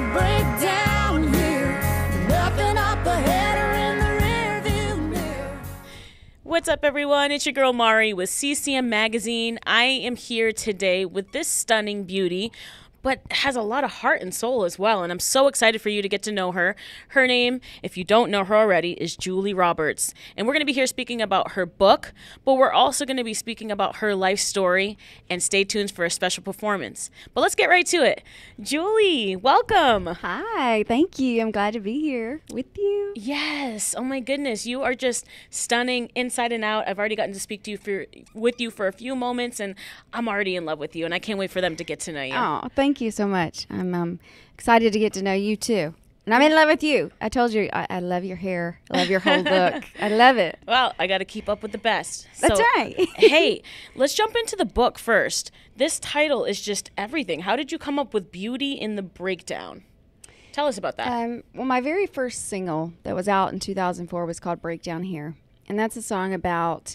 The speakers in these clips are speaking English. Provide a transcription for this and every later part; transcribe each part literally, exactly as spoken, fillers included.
breakdown here. Nothing up ahead or in the rearview mirror. What's up, everyone? It's your girl Mari with C C M Magazine. I am here today with this stunning beauty, but has a lot of heart and soul as well, and I'm so excited for you to get to know her. Her name, if you don't know her already, is Julie Roberts, and we're going to be here speaking about her book, but we're also going to be speaking about her life story, and stay tuned for a special performance. But let's get right to it. Julie, welcome. Hi, thank you. I'm glad to be here with you. Yes. Oh my goodness, you are just stunning inside and out. I've already gotten to speak to you for with you for a few moments, and I'm already in love with you, and I can't wait for them to get to know you. Oh, thank you so much. I'm um, excited to get to know you too. And I'm in love with you. I told you, I, I love your hair. I love your whole look. I love it. Well, I got to keep up with the best. That's So, right. Hey, let's jump into the book first. This title is just everything. How did you come up with Beauty in the Breakdown? Tell us about that. Um, well, my very first single that was out in two thousand four was called Breakdown Here. And that's a song about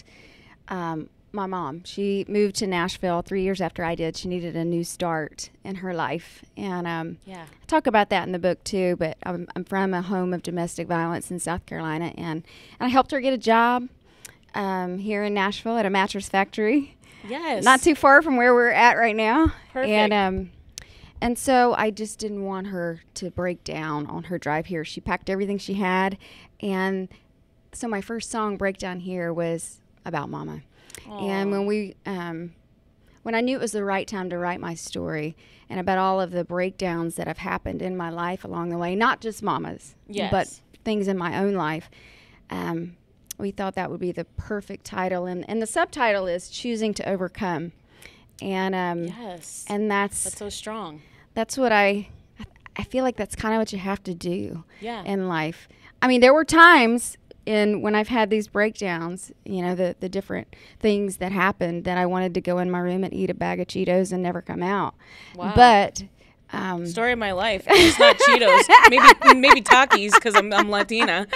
um, my mom. She moved to Nashville three years after I did. She needed a new start in her life. And um, yeah. I talk about that in the book too, but I'm, I'm from a home of domestic violence in South Carolina. And, and I helped her get a job um, here in Nashville at a mattress factory. Yes. Not too far from where we're at right now. Perfect. And, um, and so I just didn't want her to break down on her drive here. She packed everything she had. And so my first song, Breakdown Here, was about Mama. Aww. And when we, um, when I knew it was the right time to write my story and about all of the breakdowns that have happened in my life along the way, not just Mama's, Yes. but things in my own life, um, we thought that would be the perfect title. And, and the subtitle is Choosing to Overcome. And um, Yes. and that's That's so strong. that's what I I feel like that's kind of what you have to do Yeah. in life. I mean, there were times in when I've had these breakdowns, you know, the the different things that happened, that I wanted to go in my room and eat a bag of Cheetos and never come out. Wow. But um, Story of my life. It's not Cheetos. Maybe maybe Takis because I'm I'm Latina.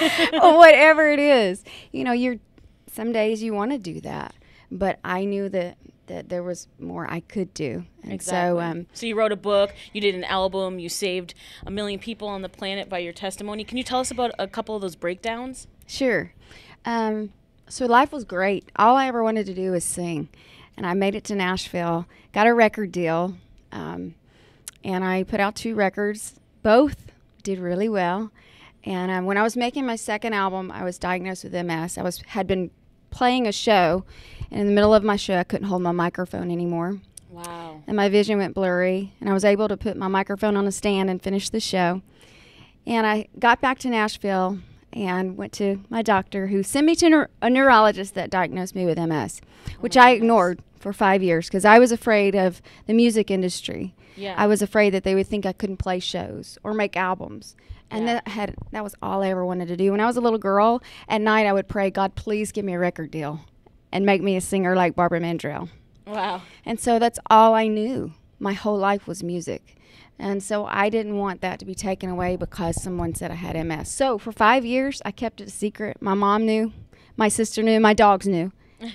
whatever it is, you know, you're some days you want to do that, but I knew that that there was more I could do. And Exactly. so um, So you wrote a book, you did an album, you saved a million people on the planet by your testimony. Can you tell us about a couple of those breakdowns? Sure. Um, so life was great. All I ever wanted to do was sing. And I made it to Nashville, got a record deal, um, and I put out two records. Both did really well. And um, when I was making my second album, I was diagnosed with M S. I was had been playing a show, and in the middle of my show, I couldn't hold my microphone anymore. Wow. And my vision went blurry, and I was able to put my microphone on a stand and finish the show. And I got back to Nashville and went to my doctor, who sent me to neur- a neurologist that diagnosed me with M S, which my I goodness. ignored for five years because I was afraid of the music industry. Yeah. I was afraid that they would think I couldn't play shows or make albums. And Yeah. that had that was all I ever wanted to do. When I was a little girl, at night I would pray, God, please give me a record deal and make me a singer like Barbara Mandrell. Wow. And so that's all I knew. My whole life was music. And so I didn't want that to be taken away because someone said I had M S. So for five years, I kept it a secret. My mom knew, my sister knew, my dogs knew.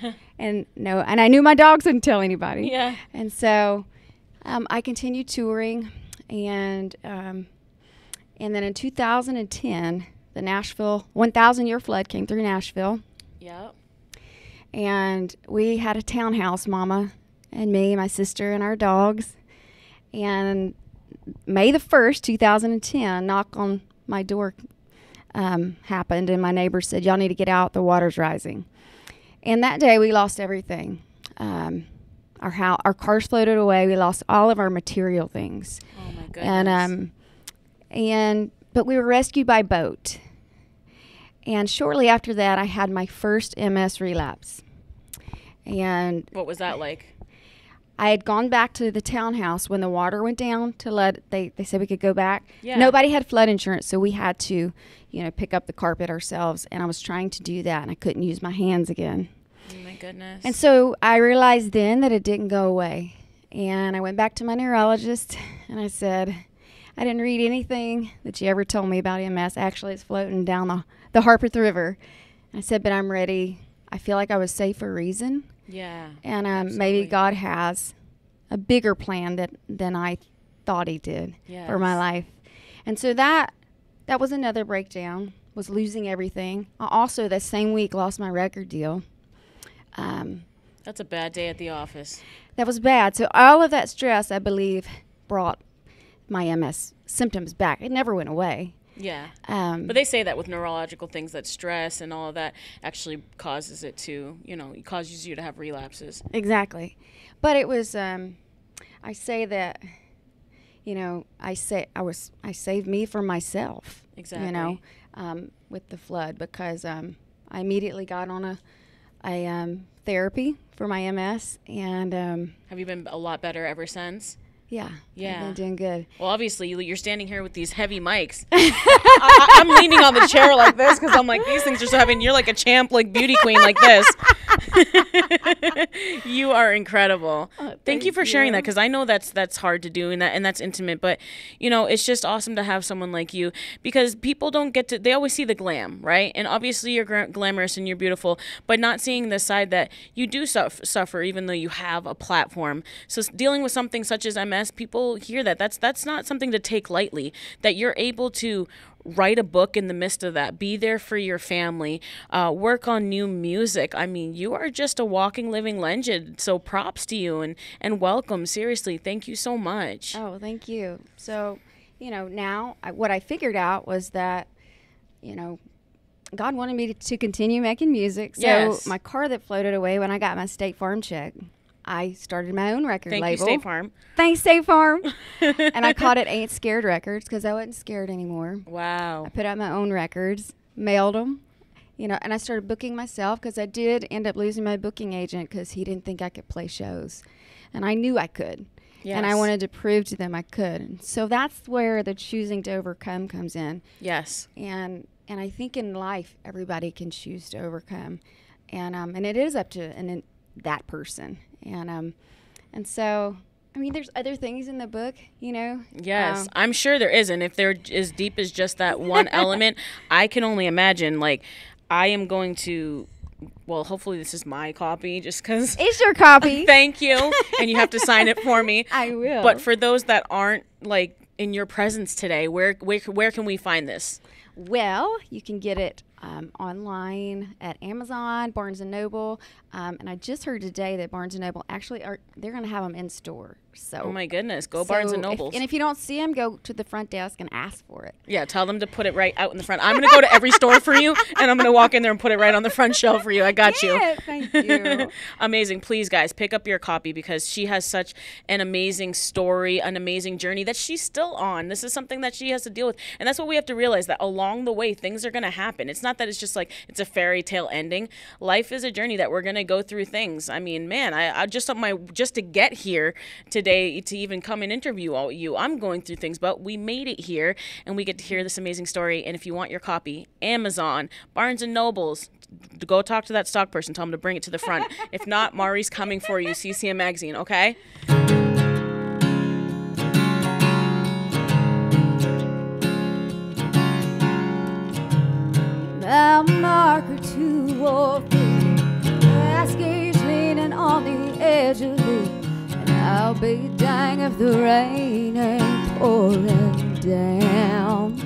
and no, and I knew my dogs wouldn't tell anybody. Yeah. And so um, I continued touring. And, um, and then in two thousand ten, the Nashville one thousand year flood came through Nashville. Yep. And we had a townhouse, Mama and me, my sister, and our dogs. And May the first, two thousand ten, knock on my door um, happened, and my neighbor said, y'all need to get out, the water's rising. And that day, we lost everything. Um, our house, our cars floated away. We lost all of our material things. Oh my goodness. And, um, and but we were rescued by boat. And shortly after that, I had my first M S relapse. And What was that like? I had gone back to the townhouse when the water went down to let, they, they said we could go back. Yeah. Nobody had flood insurance, so we had to, you know, pick up the carpet ourselves. And I was trying to do that, and I couldn't use my hands again. Oh my goodness. And so I realized then that it didn't go away. And I went back to my neurologist, and I said, I didn't read anything that you ever told me about M S. Actually, it's floating down the, the Harpeth River. I said, but I'm ready. I feel like I was safe for a reason. Yeah. And um, absolutely. maybe God has a bigger plan that than I thought he did for my Yes. life. And so that that was another breakdown, was losing everything. I also, that same week, lost my record deal. Um, That's a bad day at the office. that was bad. So all of that stress, I believe, brought my M S symptoms back. It never went away. Yeah. Um, But they say that with neurological things, that stress and all of that actually causes it to, you know, it causes you to have relapses. Exactly. But it was, um, I say that, you know, I say I was, I saved me from myself. Exactly. You know, um, with the flood, because um, I immediately got on a, a um, therapy for my M S, and um, Have you been a lot better ever since? yeah, Yeah. I've been doing good. Well, obviously, you- you're standing here with these heavy mics. I, I'm leaning on the chair like this because I'm like, these things are so heavy. And you're like a champ, like beauty queen, like this. You are incredible. Oh, thank you thank for sharing that, you. because I know that's that's hard to do and that and that's intimate. But you know, it's just awesome to have someone like you, because people don't get to. They always see the glam, right? And obviously, you're gra- glamorous and you're beautiful, but not seeing the side that you do suffer, suffer even though you have a platform. So s- dealing with something such as M S, people hear that. That's that's not something to take lightly. That you're able to write a book in the midst of that, be there for your family, uh, work on new music. I mean, you are just a walking, living legend. So props to you and and welcome. Seriously, thank you so much. Oh, thank you. So, you know, now I, what I figured out was that, you know, God wanted me to, to continue making music. So Yes. my car that floated away when I got my State Farm check, I started my own record Thank label. you, State Farm. Thanks, State Farm. And I called it Ain't Scared Records because I wasn't scared anymore. Wow. I put out my own records, mailed them, you know, and I started booking myself because I did end up losing my booking agent because he didn't think I could play shows. And I knew I could. And I Yes. wanted to prove to them I could. And so that's where the choosing to overcome comes in. Yes. And and I think in life everybody can choose to overcome, and um and it is up to and in that person. And um and so I mean there's other things in the book, you know. Yes, Um, I'm sure there is. And if they're as deep as just that one element, I can only imagine. Like, I am going to, well, hopefully this is my copy just because. it's your copy. Thank you. And you have to sign it for me. I will. But for those that aren't, like, in your presence today, where where, where can we find this? Well, you can get it um, online at Amazon, Barnes and Noble, um, and I just heard today that Barnes and Noble actually are they're going to have them in store. So Oh, my goodness. Go Barnes so and if- Nobles. and if you don't see them, go to the front desk and ask for it. Yeah, tell them to put it right out in the front. I'm going to go to every store for you, and I'm going to walk in there and put it right on the front shelf for you. I got you. Yeah, thank you. Amazing. Please, guys, pick up your copy because she has such an amazing story, an amazing journey that she's still on. This is something that she has to deal with. And that's what we have to realize, that along the way, things are going to happen. It's not that it's just like it's a fairy tale ending. Life is a journey that we're going to go through things. I mean, man, I, I just on my just to get here today, to even come and interview all you, I'm going through things, but we made it here and we get to hear this amazing story. And if you want your copy, Amazon, Barnes and Nobles, go talk to that stock person. Tell them to bring it to the front. If not, Mari's coming for you. C C M Magazine, okay? A mark or two or three, glass gauge leaning on the edge of me, and I'll be dying if the rain ain't pouring down.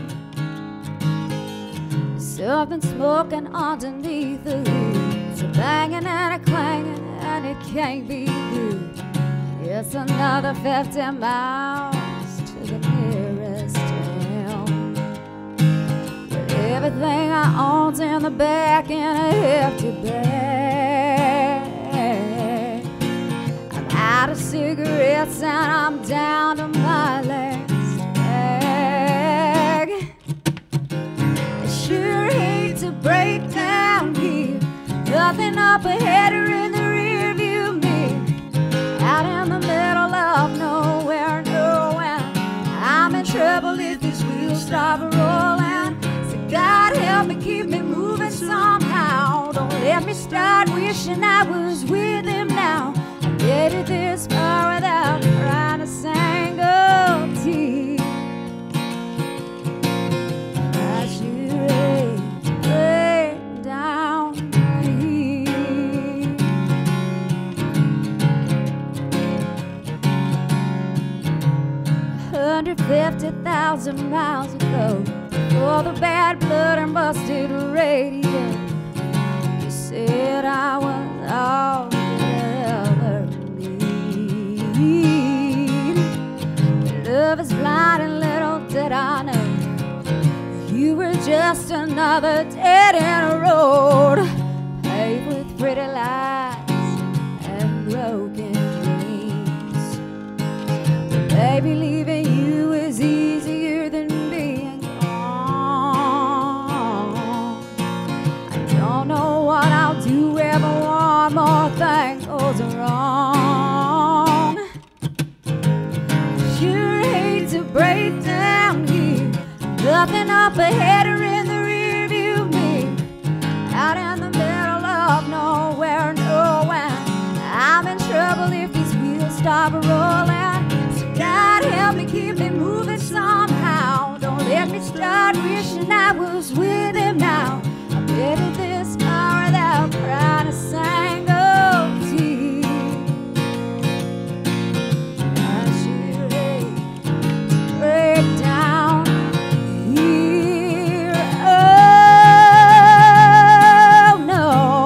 Something smoking underneath the leaves, a banging and a clanging, and it can't be good. It's another fifty miles to the nearest town. With everything I own's in the back in a hefty bag. I'm out of cigarettes and I'm down to my last bag. I sure hate to break down here. Nothing up ahead or in the rear view mirror. Out in the middle of nowhere, knowing I'm in trouble if these wheels stop rolling. So God help me, keep me moving somehow. Don't let me start wishing I was with him now. I made it this far without crying a single tear. I should lay, lay down here. hundred fifty thousand miles ago, before the bad blood and busted radio. You said I was all you'd ever need. Love is blind and little did I know you were just another dead end road, paved with pretty lights and broken dreams. But baby, leaving you is easier than being gone. I don't know what I'll do if one more thing goes wrong. Sure hate to break down here, nothing up ahead or in the rearview mirror, out in the middle of nowhere, nowhere. I'm in trouble if these wheels stop rolling. So God help me keep me moving somehow. Don't let me start wishing I was with him now. I made it this far without crying a single tear. I should hate to break down here. Oh no,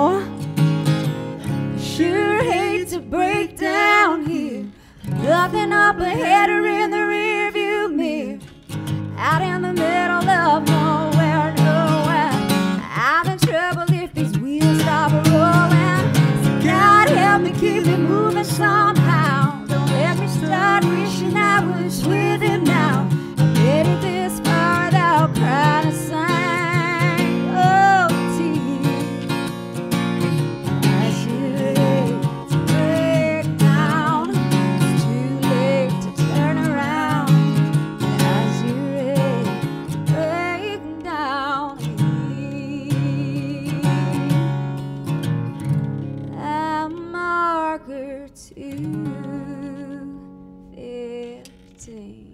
sure hate to break down here. Nothing up ahead or in the rearview mirror, out in the middle of nowhere, nowhere. I'm in trouble if these wheels stop rolling. So God help me keep me moving somehow. Don't let me start wishing I was with him now. I made it this far without crying a single tear. I should hate to break down. It's too late to turn around. I should hate to break down here. I'm marker two fifteen.